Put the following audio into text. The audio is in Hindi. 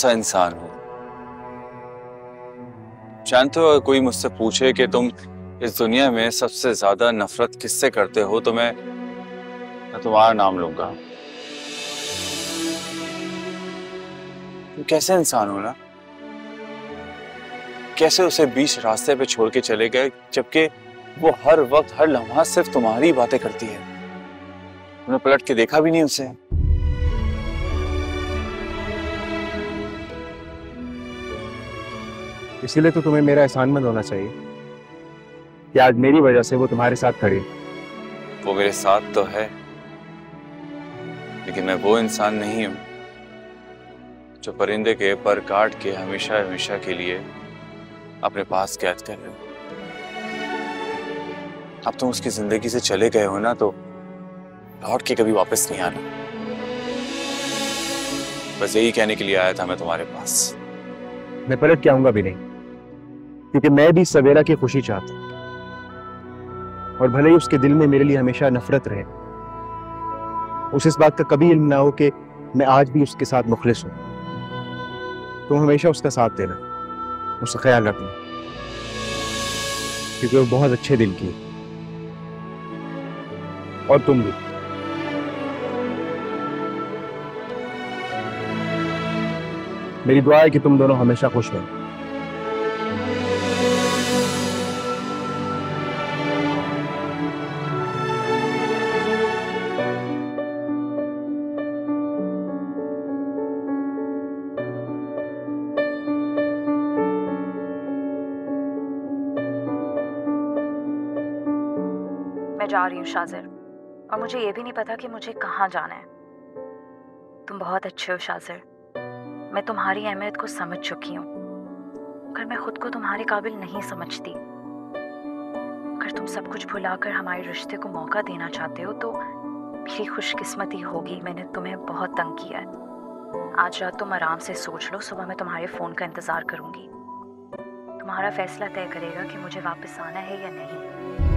सा इंसान हो। जानते हो, कोई मुझसे पूछे कि तुम इस दुनिया में सबसे ज्यादा नफरत किससे करते हो, तो मैं तुम्हारा नाम लूंगा। तुम कैसे इंसान हो ना, कैसे उसे बीच रास्ते पे छोड़ के चले गए, जबकि वो हर वक्त हर लम्हा सिर्फ तुम्हारी बातें करती है। तुमने पलट के देखा भी नहीं उसे। इसीलिए तो तुम्हें मेरा एहसानमंद होना चाहिए कि आज मेरी वजह से वो तुम्हारे साथ खड़ी। वो मेरे साथ तो है, लेकिन मैं वो इंसान नहीं हूं जो परिंदे के पर काट के हमेशा हमेशा के लिए अपने पास कैद कर रहे हो। अब तुम उसकी जिंदगी से चले गए हो ना, तो लौट के कभी वापस नहीं आना। बस यही कहने के लिए आया था मैं तुम्हारे पास। मैं पलट के आऊंगा भी नहीं, क्योंकि मैं भी सवेरा की खुशी चाहता हूं, और भले ही उसके दिल में मेरे लिए हमेशा नफरत रहे, उसे इस बात का कभी इल्म ना हो कि मैं आज भी उसके साथ मुखलिस हूं। तुम हमेशा उसका साथ देना, उसका ख्याल रखना, क्योंकि वो बहुत अच्छे दिल की है। और तुम भी। मेरी दुआ है कि तुम दोनों हमेशा खुश रहो। मैं जा रही हूँ शाज़िर, और मुझे ये भी नहीं पता कि मुझे कहाँ जाना है। तुम बहुत अच्छे हो शाज़िर, मैं तुम्हारी अहमियत को समझ चुकी हूँ। अगर मैं खुद को तुम्हारे काबिल नहीं समझती, अगर तुम सब कुछ भुलाकर हमारे रिश्ते को मौका देना चाहते हो, तो मेरी खुशकिस्मती होगी मैंने तुम्हें बहुत तंग किया है। आज रात तुम आराम से सोच लो, सुबह मैं तुम्हारे फ़ोन का इंतज़ार करूँगी। तुम्हारा फैसला तय करेगा कि मुझे वापस आना है या नहीं।